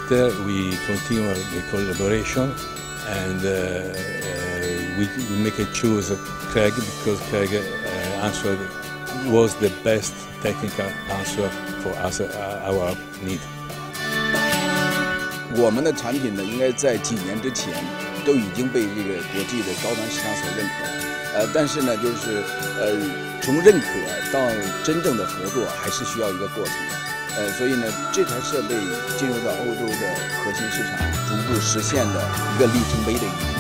After we continue the collaboration, and we make a choose Craig because Craig answer was the best technical answer for us our need. 我们的产品呢，应该在几年之前都已经被这个国际的高端市场所认可。但是呢，就是从认可到真正的合作，还是需要一个过程。所以呢，这台设备进入到欧洲的核心市场，逐步实现的一个里程碑的意义。